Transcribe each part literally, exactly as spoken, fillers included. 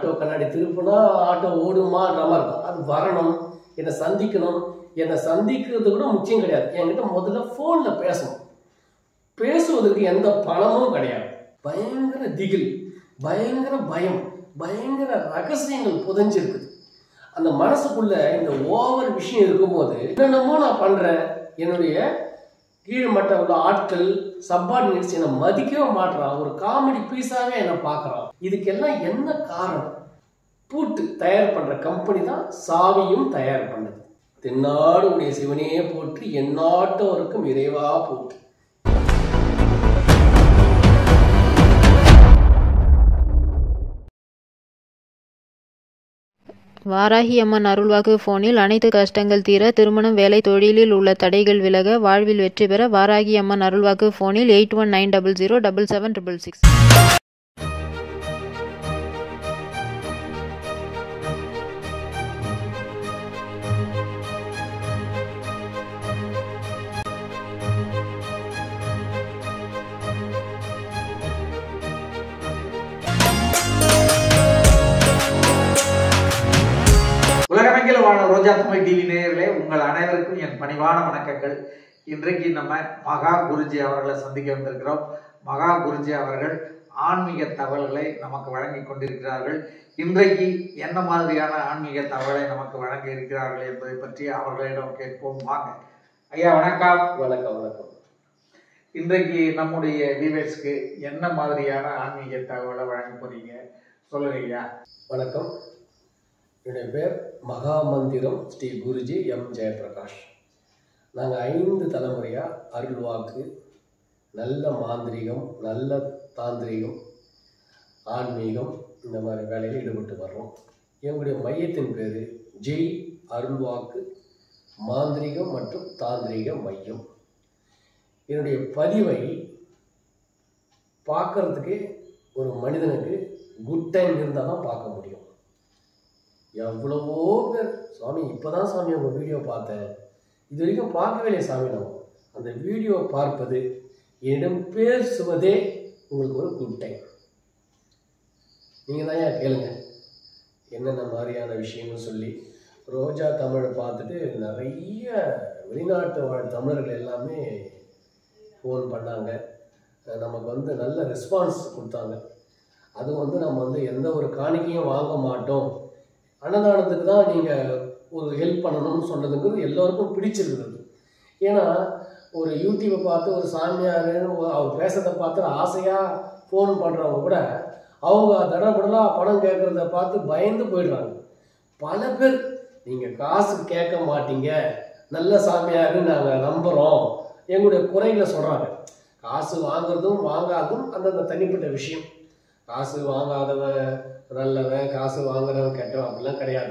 Auto கண்ணாடி திருப்பினா auto ஓடுமான்ற மாதிரி இருக்கும். அது வரணும், என்னை சந்திக்கணும். என்னை சந்திக்கிறது கூட முக்கியம் கிடையாது. என்கிட்ட முதல்ல ஃபோனில் பேசணும். பேசுவதற்கு எந்த பணமும் கிடையாது. பயங்கர திகில், பயங்கர பயம், பயங்கர ரகசியங்கள் புதைஞ்சிருக்குது. அந்த மனசுக்குள்ள இந்த ஓவர் விஷயம் இருக்கும்போது என்னென்னமோ நான் பண்றேன். என்னுடைய கீழ்மட்ட உள்ள ஆட்கள், சப்பார்டினேட்ஸ் என்னை மதிக்கவே மாட்டுறான். ஒரு காமெடி பீஸாவே என்னை பார்க்குறான். இதுக்கெல்லாம் என்ன காரணம்? பூட்டு தயார் பண்ற கம்பெனி தான் சாவியும் தயார் பண்ணது. தென்னாடு உடைய சிவனே போற்றி, எந்நாட்டவருக்கும் இறைவா போற்றி. வாராகி அம்மன் அருள்வாக்கு போனில் அனைத்து கஷ்டங்கள் தீர, திருமணம், வேலை, தொழிலில் உள்ள தடைகள் விலக, வாழ்வில் வெற்றி பெற வாராகி அம்மன் அருள்வாக்கு போனில் eight one nine double zero double seven triple six. உலகமெங்கிலும் வாழ ரோஜா தமிழ் டிவி நேயர்களே, உங்கள் அனைவருக்கும் என் பணிவான வணக்கங்கள். இன்றைக்கு நம்ம மகா குருஜி அவர்களை சந்திக்க வந்திருக்கிறோம். மகா குருஜி அவர்கள் ஆன்மீக தகவல்களை நமக்கு வழங்கி கொண்டிருக்கிறார்கள். இன்றைக்கு என்ன மாதிரியான ஆன்மீக தகவலை நமக்கு வழங்கி இருக்கிறார்கள் என்பதை பற்றி அவர்களிடம் கேட்போம். வாங்க ஐயா. வணக்கம். வணக்கம். வணக்கம். இன்றைக்கு நம்முடைய வியூவர்ஸ்க்கு என்ன மாதிரியான ஆன்மீக தகவலை வழங்க போறீங்க, சொல்லுங்க ஐயா. வணக்கம். என்னுடைய பேர் மகாமந்திரம் ஸ்ரீ குருஜி எம் ஜெயபிரகாஷ். நாங்கள் ஐந்து தலைமுறையாக அருள்வாக்கு, நல்ல மாந்திரிகம், நல்ல தாந்திரிகம், ஆன்மீகம் இந்த மாதிரி வேலையில் ஈடுபட்டு வர்றோம். எங்களுடைய மையத்தின் பேர் ஜெய் அருள்வாக்கு மாந்திரிகம் மற்றும் தாந்திரிக மையம். என்னுடைய பதிவை பார்க்கறதுக்கு ஒரு மனிதனுக்கு குட் டைம் இருந்தால் தான் பார்க்க முடியும். எவ்வளவோ பேர், சுவாமி இப்போதான் சாமி உங்கள் வீடியோ பார்த்தேன், இது வரைக்கும் பார்க்கவே இல்லையே சாமி. நம்ம அந்த வீடியோ பார்ப்பது, என்னிடம் பேசுவதே உங்களுக்கு ஒரு குட் டைம். நீங்கள் தான் ஏன் கேளுங்க என்னென்ன மாதிரியான விஷயங்கள் சொல்லி. ரோஜா தமிழை பார்த்துட்டு நிறைய வெளிநாட்டு வாழ் தமிழர்கள் எல்லாமே ஃபோன் பண்ணாங்க. நமக்கு வந்து நல்ல ரெஸ்பான்ஸ் கொடுத்தாங்க. அது வந்து நம்ம வந்து எந்த ஒரு காணிக்கையும் வாங்க மாட்டோம், அன்னதானத்துக்கு தான் நீங்கள் ஒரு ஹெல்ப் பண்ணணும்னு சொன்னதுங்கிறது எல்லோருக்கும் பிடிச்சிருக்கிறது. ஏன்னா ஒரு யூடியூப்பை பார்த்து ஒரு சாமியார் அவர் பேசுறதை பார்த்து ஆசையாக ஃபோன் பண்ணுறவங்க கூட அவங்க தடபடலாக பணம் கேட்குறத பார்த்து பயந்து போயிடுறாங்க. பல பேர் நீங்கள் காசு கேட்க மாட்டீங்க, நல்ல சாமியாருன்னு நாங்கள் நம்புகிறோம், எங்களுடைய குறைகளை சொல்கிறாங்க. காசு வாங்குறதும் வாங்காததும் அந்தந்த தனிப்பட்ட விஷயம். காசு வாங்காதவன் நல்லவன், காசு வாங்குறவன் கெட்டவன் அப்படிலாம் கிடையாது.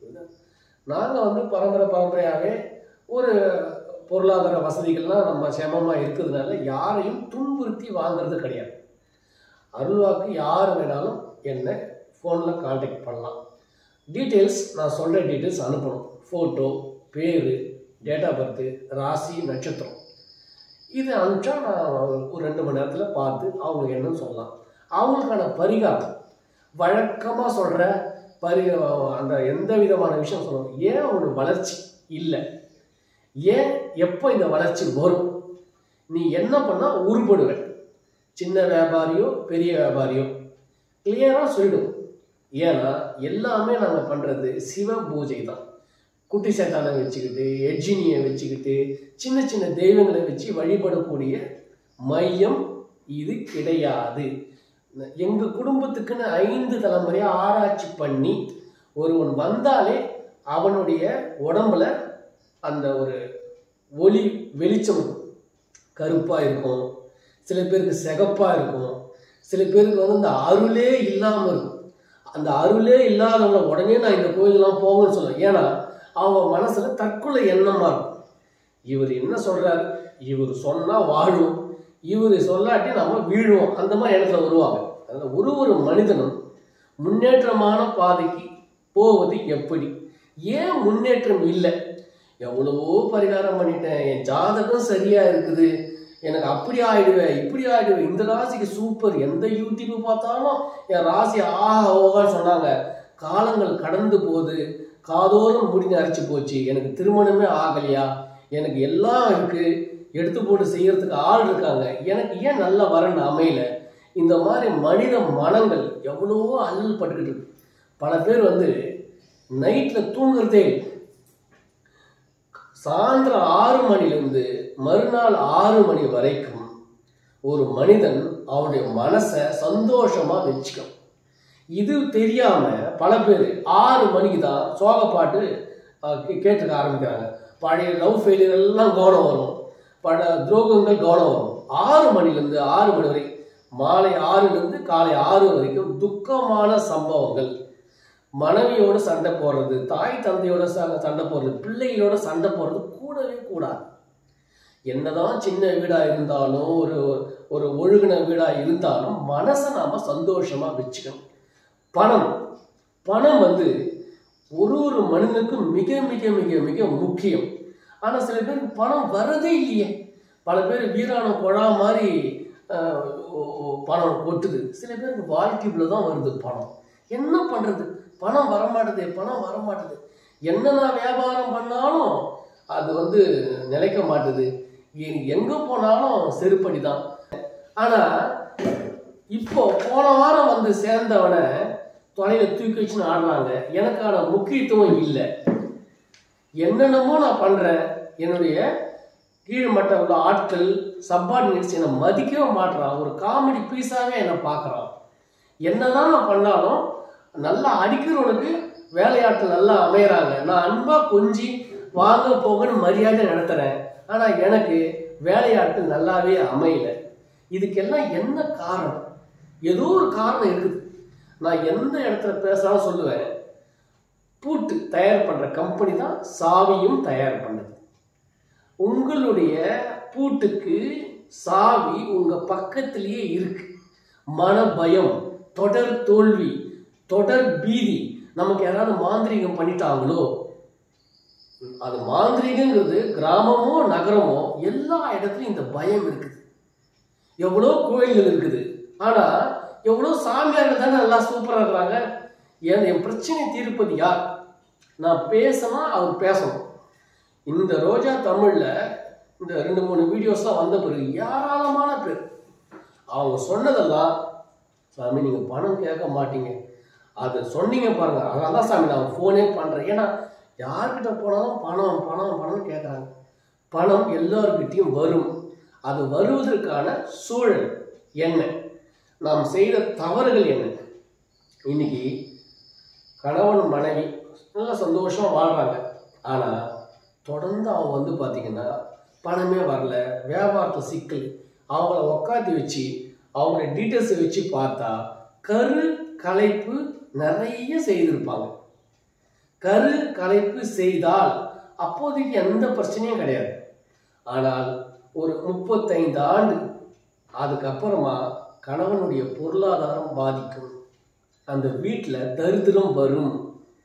நாங்கள் வந்து பரம்பரை பரம்பரையாகவே ஒரு பொருளாதார வசதிகள்லாம் நம்ம சேமமாக இருக்கிறதுனால யாரையும் துன்புறுத்தி வாங்கிறது கிடையாது. அருள்வாக்கு யார் வேணாலும் என்னை ஃபோனில் கான்டாக்ட் பண்ணலாம். டீட்டெயில்ஸ் நான் சொல்கிற டீட்டெயில்ஸ் அனுப்பணும். ஃபோட்டோ, பேர், டேட் ஆஃப் பர்த்து, ராசி, நட்சத்திரம். இது அனுப்பிச்சா நான் ஒரு ரெண்டு மணி நேரத்தில் பார்த்து அவங்களுக்கு என்னன்னு சொல்லலாம். அவங்களுக்கான பரிகாரம் வழக்கமாக சொல்கிற பரி அந்த எந்த விதமான விஷயம் சொல்லணும். ஏன் அவனுக்கு வளர்ச்சி இல்லை, ஏன் எப்போ இந்த வளர்ச்சி வரும், நீ என்ன பண்ணால் உருப்படுவேன், சின்ன வியாபாரியோ பெரிய வியாபாரியோ கிளியராக சொல்லிடும். ஏன்னா எல்லாமே நாங்கள் பண்ணுறது சிவ பூஜை தான். குட்டி சேத்தானை வச்சுக்கிட்டு, எட்ஜினியை வச்சுக்கிட்டு, சின்ன சின்ன தெய்வங்களை வச்சு வழிபடக்கூடிய மையம் இது கிடையாது. எங்கள் குடும்பத்துக்குன்னு ஐந்து தலைமுறையாக ஆராய்ச்சி பண்ணி ஒருவன் வந்தாலே அவனுடைய உடம்புல அந்த ஒரு ஒளி வெளிச்சம் கருப்பாக இருக்கும், சில பேருக்கு சிகப்பாக இருக்கும், சில பேருக்கு வந்து அந்த அருளே இல்லாமல் இருக்கும். அந்த அருளே இல்லாதவங்களை உடனே நான் இந்த கோயிலெலாம் போங்கன்னு சொல்லுவேன். ஏன்னா அவங்க மனசில் தற்கொலை எண்ணமாக இருக்கும். இவர் என்ன சொல்கிறாரு, இவர் சொன்னால் வாழும், இவர் சொல்லாட்டி நம்ம வீழுவோம், அந்த மாதிரி இடத்துல வருவாங்க. அதனால் ஒரு ஒரு மனிதனும் முன்னேற்றமான பாதைக்கு போவது எப்படி, ஏன் முன்னேற்றம் இல்லை, எவ்வளவோ பரிகாரம் பண்ணிட்டேன், என் ஜாதகம் சரியாக இருக்குது, எனக்கு அப்படி ஆயிடுவேன் இப்படி ஆயிடுவேன், இந்த ராசிக்கு சூப்பர், எந்த யூடியூப் பார்த்தாலும் என் ராசி ஆஹா ஓகான்னு சொன்னாங்க. காலங்கள் கடந்து போது, காதோறும் முடிஞ்சு அரைச்சி போச்சு, எனக்கு திருமணமே ஆகலையா, எனக்கு எல்லாம் இருக்கு, எடுத்து போட்டு செய்யறதுக்கு ஆள் இருக்காங்க, எனக்கு ஏன் நல்ல வரன்னு அமையல. இந்த மாதிரி மனித மனங்கள் எவ்வளவோ அல்லல் பட்டுக்கிட்டு இருக்கு. பல பேர் வந்து நைட்டில் தூங்குறதே சாயந்தரம் ஆறு மணிலேருந்து மறுநாள் ஆறு மணி வரைக்கும் ஒரு மனிதன் அவனுடைய மனசை சந்தோஷமா வச்சுக்கணும். இது தெரியாம பல பேர் ஆறு மணிக்கு தான் சோக பாட்டு கேட்டுக்க ஆரம்பிக்கிறாங்க. பழைய லவ் ஃபெயிலியர் எல்லாம் கவனம் வரும், பல துரோகங்கள் கவனம் வரும். ஆறு மணிலேருந்து ஆறு மணி வரை, மாலை ஆறுலேருந்து காலை ஆறு வரைக்கும் துக்கமான சம்பவங்கள், மனைவியோட சண்டை போடுறது, தாய் தந்தையோட சண்டை போடுறது, பிள்ளைகளோட சண்டை போடுறது கூடவே கூடாது. என்னதான் சின்ன வீடா இருந்தாலும், ஒரு ஒரு ஒழுகின வீடா இருந்தாலும் மனசை நாம சந்தோஷமா வச்சுக்கணும். பணம் பணம் வந்து ஒரு ஒரு மனிதனுக்கும் மிக மிக மிக மிக முக்கியம். ஆனா சில பேருக்கு பணம் வரதே இல்லையே. பல பேர் வீரான குழா மாதிரி பணம் கொட்டுது. சில பேருக்கு வாழ்க்கைக்குள்ள தான் வருது பணம். என்ன பண்றது? பணம் வரமாட்டுது, பணம் வரமாட்டுது. என்ன நான் வியாபாரம் பண்ணாலும் அது வந்து நிலைக்க மாட்டுது. எங்க போனாலும் செருப்படி தான். ஆனா இப்போ போன வாரம் வந்து சேர்ந்தவனை தொலைல தூக்கி வச்சுன்னு ஆடுறாங்க. எனக்கான முக்கியத்துவம் இல்லை. என்னென்னமோ நான் பண்றேன், என்னுடைய கீழ்மட்ட உள்ள ஆட்கள் சப்பார்டினேட்ஸ் என்னை மதிக்கவே மாட்டுறான். ஒரு காமெடி பீஸாவே என்னை பார்க்குறான். என்னதான் நான் பண்ணாலும் நல்லா அடிக்கிறவனுக்கு வேலையாட்கள் நல்லா அமையறாங்க. நான் அன்பா கொஞ்சி வாங்க போகன்னு மரியாதை நடத்துறேன். ஆனா எனக்கு வேலையாட்கள் நல்லாவே அமையல. இதுக்கெல்லாம் என்ன காரணம்? ஏதோ ஒரு காரணம் இருக்குது. நான் எந்த இடத்துல பேசலாம் சொல்லுவேன், பூட்டு தயார் பண்ற கம்பெனி தான் சாவியும் தயார் பண்ணுது. உங்களுடைய பூட்டுக்கு சாவி உங்க பக்கத்திலேயே இருக்கு. மன பயம், தொடர் தோல்வி, தொடர் பீதி, நமக்கு யாராவது மாந்திரீகம் பண்ணிட்டாங்களோ, அது மாந்திரீகங்கிறது கிராமமோ நகரமோ எல்லா இடத்துலையும் இந்த பயம் இருக்குது. எவ்வளோ கோயில்கள் இருக்குது, ஆனா எவ்வளோ சாமியார்கள் தானே நல்லா சூப்பராக இருக்கிறாங்க. என் என் பிரச்சனை தீர்ப்பது யார்? நான் பேசணும், அவர் பேசணும். இந்த ரோஜா தமிழ்ல இந்த ரெண்டு மூணு வீடியோஸ்லாம் வந்த பிறகு ஏராளமான பேர் அவங்க சொன்னதெல்லாம், சாமி நீங்க பணம் கேட்க மாட்டீங்க, அது சொன்னீங்க பாருங்க, அதனால தான் சாமி நான் ஃபோனே பண்றேன். ஏன்னா யார்கிட்ட போனாலும் பணம் பணம் பணம் கேட்குறாங்க. பணம் எல்லார்கிட்டையும் வரும். அது வருவதற்கான சூழல் என்ன, நாம் செய்த தவறுகள் என்ன? இன்னைக்கு கணவன் மனைவி நல்லா சந்தோஷமா வாழ்றாங்க. ஆனா தொடர்ந்து அவங்க வந்து பார்த்தீங்கன்னா பணமே வரல, வியாபாரத்தில் சிக்கல், அவங்கள உக்காத்தி வச்சு அவங்களுடைய டீட்டெயில்ஸை வச்சு பார்த்தா கரு கலைப்பு நிறைய செய்திருப்பாங்க. கரு கலைப்பு செய்தால் அப்போதைக்கு எந்த பிரச்சனையும் கிடையாது. ஆனால் ஒரு முப்பத்தைந்து ஆண்டு அதுக்கப்புறமா கணவனுடைய பொருளாதாரம் பாதிக்கும், அந்த வீட்டில் தரித்திரம் வரும்.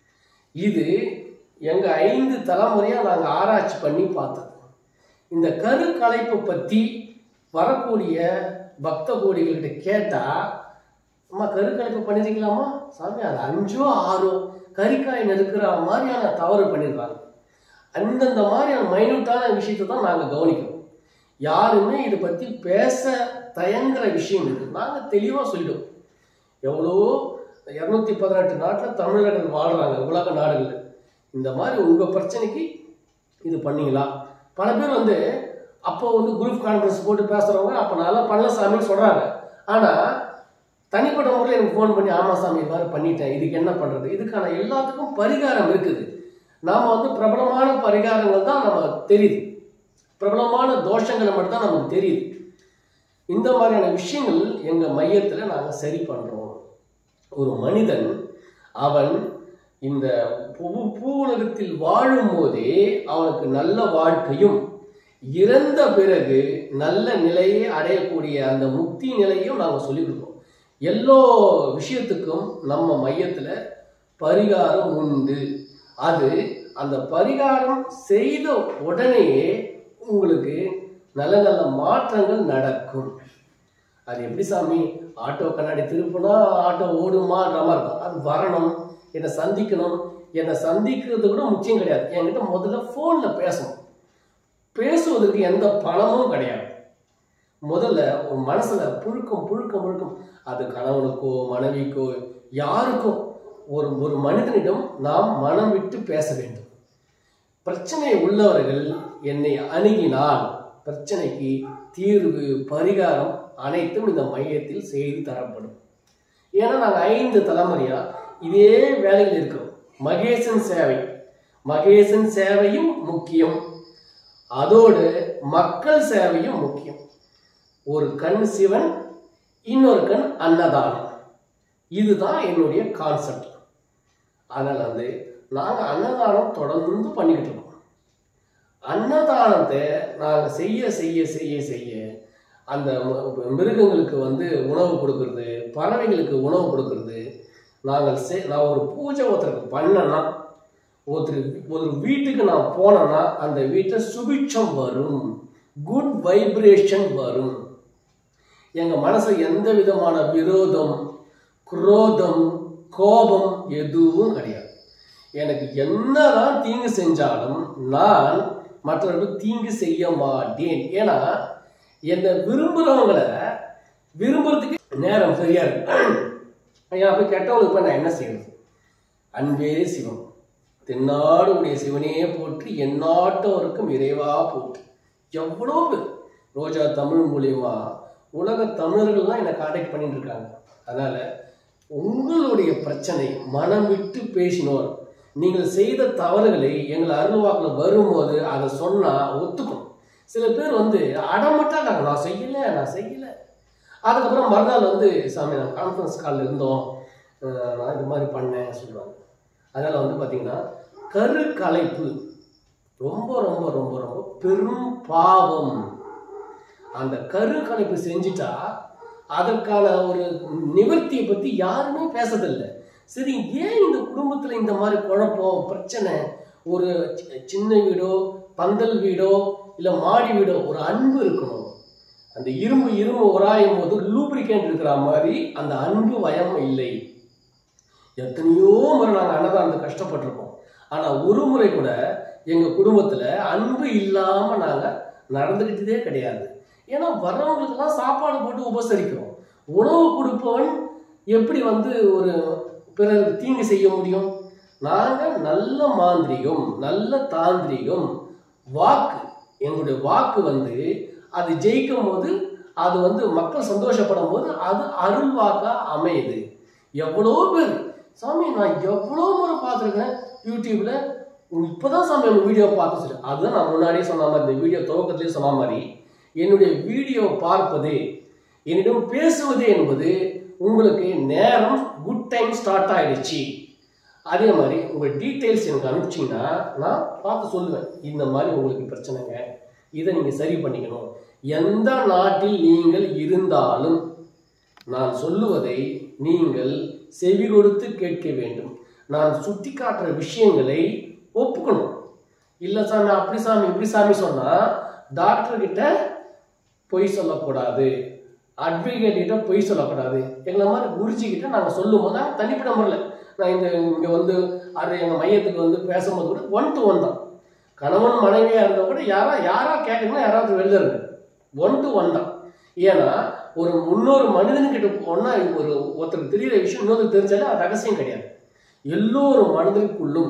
இது எங்க ஐந்து தலைமுறையா நாங்கள் ஆராய்ச்சி பண்ணி பார்த்தோம். இந்த கரு கலைப்பை பற்றி வரக்கூடிய பக்த கோடிகள்கிட்ட கேட்டா, அம்மா கரு கலைப்பு பண்ணிருக்கலாமா சாமி, அது அஞ்சோ ஆறோ கறிக்காய் நெருக்கிற மாதிரியான தவறு பண்ணிடுறாங்க. அந்தந்த மாதிரியான மைனூட்டான விஷயத்தை தான் நாங்கள் கவனிக்கிறோம். யாருமே இதை பற்றி பேச தயங்குற விஷயம் இருக்குது. நாங்கள் தெளிவாக சொல்லிடுவோம். எவ்வளோ இரநூத்தி பதினெட்டு நாட்டில் தமிழர்கள் வாழ்கிறாங்க, உலக நாடுகளில். இந்த மாதிரி உங்கள் பிரச்சனைக்கு இது பண்ணீங்களா? பல பேர் வந்து அப்போ வந்து குரூப் கான்ஃபரன்ஸ் போட்டு பேசுகிறவங்க அப்போ நல்லா பண்ணல சாமின்னு சொல்கிறாங்க. ஆனால் தனிப்பட்ட முறையில் எனக்கு ஃபோன் பண்ணி, ஆமாம் சாமி இது மாதிரி பண்ணிட்டேன், இதுக்கு என்ன பண்ணுறது? இதுக்கான எல்லாத்துக்கும் பரிகாரம் இருக்குது. நாம் வந்து பிரபலமான பரிகாரங்கள் தான் நமக்கு தெரியுது, பிரபலமான தோஷங்களை மட்டும் தான் நமக்கு தெரியுது. இந்த மாதிரியான விஷயங்கள் எங்கள் மையத்தில் நாங்கள் சரி பண்ணுறோம். ஒரு மனிதன் அவன் இந்த பூ பூவுலகத்தில் வாழும் போதே அவனுக்கு நல்ல வாழ்க்கையும், இறந்த பிறகு நல்ல நிலையை அடையக்கூடிய அந்த முக்தி நிலையும் நாங்கள் சொல்லிக் கொடுப்போம். எல்லா விஷயத்துக்கும் நம்ம மையத்தில் பரிகாரம் உண்டு. அது அந்த பரிகாரம் செய்த உடனேயே உங்களுக்கு நல்ல நல்ல மாற்றங்கள் நடக்கும். அது எப்படி சாமி, ஆட்டோ கண்ணாடி திருப்பினா ஆட்டோ ஓடுமான்ற மாதிரி இருக்கும். அது வரணும், என்னை சந்திக்கணும். என்னை சந்திக்கிறது கூட முக்கியம் கிடையாது. என்கிட்ட முதல்ல ஃபோனில் பேசணும். பேசுவதற்கு எந்த பணமும் கிடையாது. முதல்ல ஒரு மனசில் புழுக்கம் புழுக்கம் புழுக்கம் அது கணவனுக்கோ மனைவிக்கோ யாருக்கோ ஒரு ஒரு மனிதனிடம் நாம் மனம் விட்டு பேச வேண்டும். பிரச்சனை உள்ளவர்கள் என்னை அணுகினால் பிரச்சனைக்கு தீர்வு பரிகாரம் அனைத்தும் இந்த மையத்தில் செய்து தரப்படும். ஏன்னா நாங்கள் ஐந்து தலைமுறையா இதே வேலையில் இருக்கிறோம். மகேசன் சேவை, மகேசன் சேவையும் முக்கியம், அதோடு மக்கள் சேவையும் முக்கியம். ஒரு கண் சிவன், இன்னொரு கண் அன்னதானம், இதுதான் என்னுடைய கான்செப்ட். அதனால் வந்து நாங்கள் அன்னதானம் தொடர்ந்து பண்ணிக்கிட்டு இருக்கோம். அன்னதானத்தை நாங்கள் செய்ய செய்ய செய்ய செய்ய அந்த மிருகங்களுக்கு வந்து உணவு கொடுக்கறது, பறவைகளுக்கு உணவு கொடுக்கறது, நாங்கள் செ நான் ஒரு பூஜை ஒருத்தருக்கு பண்ணேன்னா, ஒருத்தர் ஒரு வீட்டுக்கு நான் போனேன்னா அந்த வீட்டில் சுபிட்சம் வரும், குட் வைப்ரேஷன் வரும். எங்கள் மனசில் எந்த விதமான விரோதம், குரோதம், கோபம் எதுவும் கிடையாது. எனக்கு என்னதான் தீங்கு செஞ்சாலும் நான் மற்றவர்களுக்கு தீங்கு செய்ய மாட்டேன். ஏன்னா என்னை விரும்புகிறவங்களை விரும்புறதுக்கு நேரம் சரியா இருக்கு. ஐயா போய் கெட்டவங்களுக்கு போய் நான் என்ன செய்யறது? அன்பே சிவம், தென்னாடு உடைய சிவனே போற்றி, எந்நாட்டவருக்கும் இறைவா போற்றி. எவ்வளோ பேர் ரோஜா தமிழ் மூலியமா உலக தமிழர்கள்லாம் என்னை கான்டாக்ட் பண்ணிட்டு இருக்காங்க. அதனால உங்களுடைய பிரச்சனை மனம் விட்டு பேசினோர், நீங்கள் செய்த தவறுகளை எங்கள் அருள்வாக்கில் வரும்போது அதை சொன்னா ஒத்துக்கும். சில பேர் வந்து அடமட்டாங்க, நான் செய்யலை நான் செய்யலை. அதுக்கப்புறம் மறுநாள் வந்து சாமி நான் கான்ஃபரன்ஸ் காலில் இருந்தோம், நான் இது மாதிரி பண்ணேன் சொல்லுவாங்க. அதனால் வந்து பார்த்தீங்கன்னா கரு கலைப்பு ரொம்ப ரொம்ப ரொம்ப ரொம்ப பெரும் பாவம். அந்த கரு கலைப்பு செஞ்சுட்டா அதற்கான ஒரு நிவர்த்தியை பற்றி யாருமே பேசதில்லை. சரி, ஏன் இந்த குடும்பத்தில் இந்த மாதிரி குழப்பம் பிரச்சனை? ஒரு சின்ன வீடோ பந்தல் வீடோ இல்லை மாடி வீடோ ஒரு அன்பு இருக்கணும். அந்த இரும்பு இரும்பு உராயும் போது லூப்ரிகேண்ட் இருக்கிற மாதிரி அந்த அன்பு வயம் இல்லை. எத்தனையோ முறை நாங்கள் அன்னதானத்தை கஷ்டப்பட்டிருக்கோம். ஆனால் ஒரு முறை கூட எங்கள் குடும்பத்தில் அன்பு இல்லாமல் நாங்கள் நடந்துக்கிட்டதே கிடையாது. ஏன்னா வர்றவங்களுக்கெல்லாம் சாப்பாடு போட்டு உபசரிக்கிறோம். உணவு கொடுப்பவன் எப்படி வந்து ஒரு பிறகு தீங்கு செய்ய முடியும்? நாங்கள் நல்ல மாந்திரிகம், நல்ல தாந்திரிகம், வாக்கு, எங்களுடைய வாக்கு வந்து அது ஜெயிக்கும் போது, அது வந்து மக்கள் சந்தோஷப்படும் போது அது அருள் வாக்கா அமையுது. எவ்வளோ பேர் சாமி நான் எவ்வளோ முறை பார்த்துருக்கேன் யூடியூப்ல, இப்போதான் சாமி அந்த வீடியோ பார்த்து சொல்லு. அதுதான் நான் முன்னாடியே சொன்ன மாதிரி, இந்த வீடியோ துவக்கத்திலே சொன்ன மாதிரி, என்னுடைய வீடியோ பார்ப்பது, என்னிடம் பேசுவது என்பது உங்களுக்கு நேரம் குட் டைம் ஸ்டார்ட் ஆகிடுச்சு. அதே மாதிரி உங்கள் டீட்டெயில்ஸ் எனக்கு அனுப்பிச்சிங்கன்னா நான் பார்த்து சொல்லுவேன், இந்த மாதிரி உங்களுக்கு பிரச்சனைங்க, இதை நீங்கள் சரி பண்ணிக்கணும். எந்த நாட்டில் நீங்கள் இருந்தாலும் நான் சொல்லுவதை நீங்கள் செவி கொடுத்து கேட்க வேண்டும். நான் சுட்டி காட்டுற விஷயங்களை ஒப்புக்கணும். இல்லை சாமி அப்படி சாமி இப்படி சாமி சொன்னால் டாக்டர்கிட்ட பொய் சொல்லக்கூடாது, அட்வொகேட் கிட்ட பொய் சொல்லக்கூடாது. எங்களை மாதிரி குருஜிக்கிட்ட நாங்கள் சொல்லும் போது நாங்கள் தனிப்பட்ட முறையில் நான் இந்த இங்கே வந்து அது எங்கள் மையத்துக்கு வந்து பேசும்போது கூட ஒன் டு ஒன் தான். கணவன் மனைவியாக இருந்தால் கூட யாரா யாரா கேட்கணும்னா யாராவது வெளில ஒன் டு ஒன் தான். ஏன்னா ஒரு முன்னொரு மனிதன்கிட்ட போனால் ஒரு ஒருத்தருக்கு தெரிகிற விஷயம் இன்னொரு தெரிஞ்சாலே அது ரகசியம் கிடையாது. எல்லோரும் மனதிற்குள்ளும்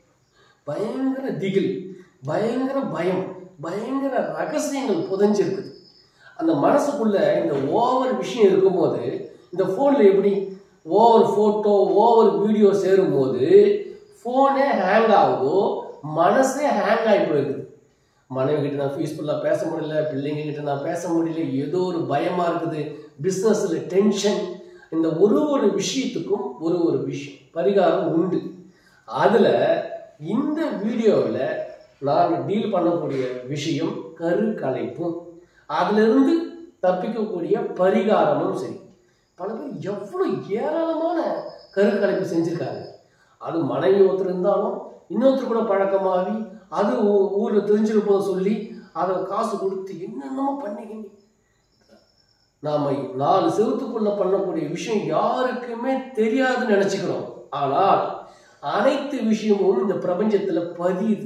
பயங்கர திகில், பயங்கர பயம், பயங்கர ரகசியங்கள் புதைஞ்சிருக்குது. அந்த மனசுக்குள்ள இந்த ஓவர் விஷயம் இருக்கும்போது, இந்த ஃபோனில் எப்படி ஓவர் ஃபோட்டோ ஓவர் வீடியோ சேரும்போது ஃபோனே ஹேங் ஆகுதோ, மனசே ஹேங் ஆகி போயிருக்குது. மனைவி கிட்ட நான் பீஸ்ஃபுல்லாக பேச முடியல, பிள்ளைங்க கிட்ட நான் பேச முடியல, ஏதோ ஒரு பயமாக இருக்குது, பிஸ்னஸில் டென்ஷன். இந்த ஒரு ஒரு விஷயத்துக்கும் ஒரு ஒரு விஷயம் பரிகாரம் உண்டு. அதில் இந்த வீடியோவில் நான் டீல் பண்ணக்கூடிய விஷயம் கரு கலைப்பும், அதிலிருந்து தப்பிக்கக்கூடிய பரிகாரமும் சரி. பல பேர் எவ்வளோ ஏராளமான கருக்கலைப்பு செஞ்சுருக்காங்க. அது மனைவி ஒருத்தர் இருந்தாலும் இன்னொருத்தர் கூட பழக்கமாகி அது ஊரில் தெரிஞ்சிருப்போம் சொல்லி அதை காசு கொடுத்து என்னென்னமோ பண்ணிக்கிங்க. நாம் நாலு செவத்துக்குள்ள பண்ணக்கூடிய விஷயம் யாருக்குமே தெரியாதுன்னு நினச்சிக்கிறோம். ஆனால் அனைத்து விஷயமும் இந்த பிரபஞ்சத்தில் பதியுது.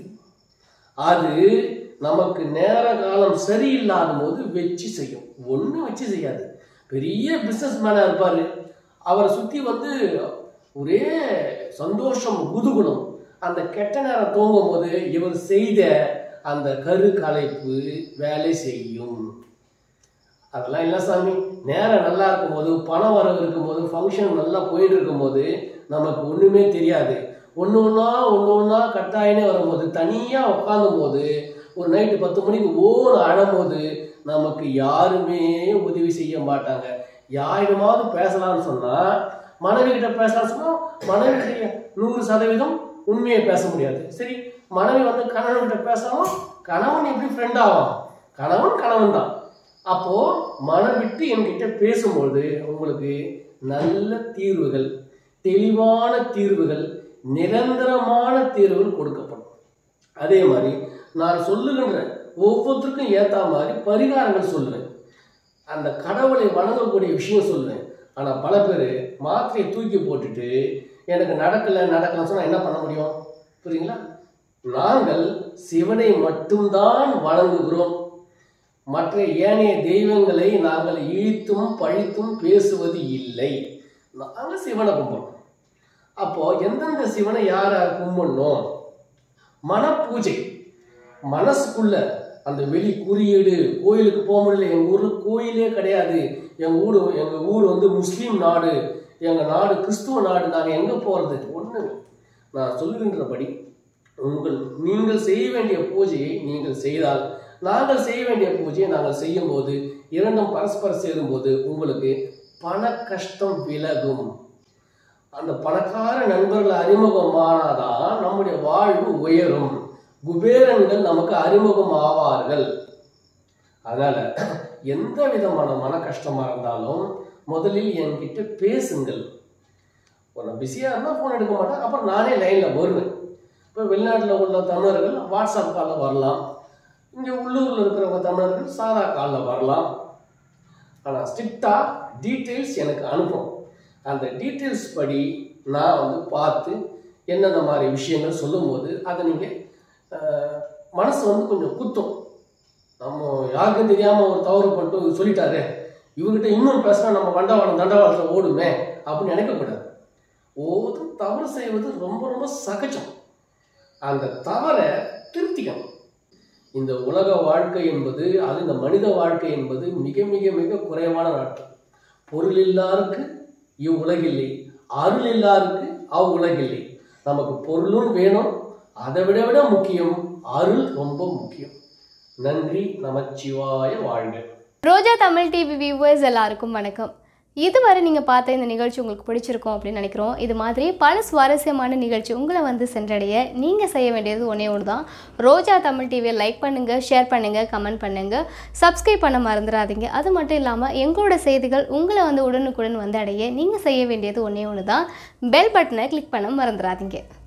அது நமக்கு நேர காலம் சரியில்லாத போது வச்சு செய்யும். ஒன்றும் வச்சு செய்யாது. பெரிய பிஸ்னஸ் மேனாக இருப்பார், அவரை சுற்றி வந்து ஒரே சந்தோஷம் குதுகுணம். அந்த கெட்ட நேரம் தூங்கும் போது இவர் செய்த அந்த கரு கலைப்பு வேலை செய்யும். அதெல்லாம் இல்லை சாமி, நேரம் நல்லா இருக்கும்போது, பணம் வரவு இருக்கும்போது, ஃபங்க்ஷன் நல்லா போயிட்டு இருக்கும்போது நமக்கு ஒன்றுமே தெரியாது. ஒன்று ஒன்றா ஒன்று ஒன்றா கட்டாயினே வரும்போது, தனியாக உட்காந்தும் போது, ஒரு நைட்டு பத்து மணிக்கு ஓடு அழும்போது நமக்கு யாருமே உதவி செய்ய மாட்டாங்க. யாரிடமாவது பேசலாம்னு சொன்னால், மனைவி கிட்ட பேசலாம்னு சொன்னால் மனைவி கிட்ட நூறு சதவீதம் உண்மையை பேச முடியாது. சரி, மனைவி வந்து கணவன்கிட்ட பேசலாம், கணவன் எப்படி ஃப்ரெண்ட் ஆகும்? கணவன் கணவன் தான். அப்போது மனம் விட்டு என்கிட்ட பேசும்போது உங்களுக்கு நல்ல தீர்வுகள், தெளிவான தீர்வுகள், நிரந்தரமான தீர்வுகள் கொடுக்கப்படும். அதே மாதிரி நான் சொல்லுகின்ற ஒவ்வொருத்தருக்கும் ஏற்ற மாதிரி பரிகாரங்கள் சொல்லுவேன். அந்த கடவுளை வணங்கக்கூடிய விஷயம் சொல்லுவேன். ஆனால் பல பேர் மாத்திரையை தூக்கி போட்டுட்டு எனக்கு நடக்கலை நடக்கலைன்னு சொன்னால் என்ன பண்ண முடியும்? புரியுங்களா? நாங்கள் சிவனை மட்டும்தான் வணங்குகிறோம். மற்ற ஏனைய தெய்வங்களை நாங்கள் இழித்தும் பழித்தும் பேசுவது இல்லை. நாங்கள் சிவனை கும்பிடுறோம். அப்போ எந்தெந்த சிவனை யார் யார் கும்பிடணும்? மனப்பூஜை, மனசுக்குள்ள அந்த வெளி குறியீடு. கோயிலுக்கு போக முடியல, எங்கள் ஊரில் கோயிலே கிடையாது, எங்கள் ஊர் எங்கள் ஊர் வந்து முஸ்லீம் நாடு, எங்கள் நாடு கிறிஸ்துவ நாடு, நாங்கள் எங்கே போகிறது? ஒன்று, நான் சொல்லுகின்றபடி உங்கள் நீங்கள் செய்ய வேண்டிய பூஜையை நீங்கள் செய்தால், நாங்கள் செய்ய வேண்டிய பூஜையை நாங்கள் செய்யும் போது, இரண்டும் பரஸ்பரம் சேரும்போது உங்களுக்கு பண கஷ்டம் விலகும். அந்த பணக்கார நண்பர்கள் அறிமுகமானாதான் நம்முடைய வாழ்வு உயரும். குபேரன்கள் நமக்கு அறிமுகம் ஆவார்கள். அதனால எந்த விதமான மன கஷ்டமா இருந்தாலும் முதலில் என்கிட்ட பேசுங்கள். நான் பிஸியாக இருந்தால் ஃபோன் எடுக்க மாட்டேன், அப்புறம் நானே லைனில் வருவேன். இப்போ வெளிநாட்டில் உள்ள தமிழர்கள் வாட்ஸ்அப் காலில் வரலாம், இங்கே உள்ளூரில் இருக்கிறவங்க தமிழர்கள் சாதா காலில் வரலாம். ஆனால் ஸ்ட்ரிக்டாக டீட்டெயில்ஸ் எனக்கு அனுப்பும். அந்த டீட்டெயில்ஸ் படி நான் வந்து பார்த்து என்னென்ன மாதிரி விஷயங்கள் சொல்லும்போது அதை நீங்கள் மனசு வந்து கொஞ்சம் குத்தும். நம்ம யாருக்கும் தெரியாமல் ஒரு தவறு பண்ணிட்டு சொல்லிட்டாரு, இவர்கிட்ட இன்னும் பேசினா நம்ம வண்டவாளம் தண்டவாளத்தில் ஓடுமே அப்படின்னு நினைக்கக்கூடாது. ஒவ்வொருத்தரும் தவறு செய்வது ரொம்ப ரொம்ப சகஜம். அந்த தவறை திருத்திக்கணும். இந்த உலக வாழ்க்கை என்பது, அது இந்த மனித வாழ்க்கை என்பது மிக மிக மிக குறைவான நாட்கள். பொருள் இல்லாருக்கு இவ்வுலகில்லை, அருள் இல்லாருக்கு அவ்வுலகில்லை. நமக்கு பொருளும் வேணும், அதை விட விட முக்கியம் அருள் ரொம்ப முக்கியம். நன்றி, நமச்சிவாய வாழ்க. ரோஜா தமிழ் டிவி வியூவர்ஸ் எல்லாருக்கும் வணக்கம். இதுவரை நீங்கள் பார்த்த இந்த நிகழ்ச்சி உங்களுக்கு பிடிச்சிருக்கும் அப்படின்னு நினைக்கிறோம். இது மாதிரி பல சுவாரஸ்யமான நிகழ்ச்சி உங்களை வந்து சென்றடைய நீங்கள் செய்ய வேண்டியது ஒன்றே ஒன்று தான். ரோஜா தமிழ் டிவியை லைக் பண்ணுங்கள், ஷேர் பண்ணுங்கள், கமெண்ட் பண்ணுங்கள், சப்ஸ்கிரைப் பண்ண மறந்துடாதீங்க. அது மட்டும் இல்லாமல் எங்களோட செய்திகள் உங்களை வந்து உடனுக்குடன் வந்து அடைய நீங்கள் செய்ய வேண்டியது ஒன்றே ஒன்று தான், பெல் பட்டனை கிளிக் பண்ண மறந்துடாதீங்க.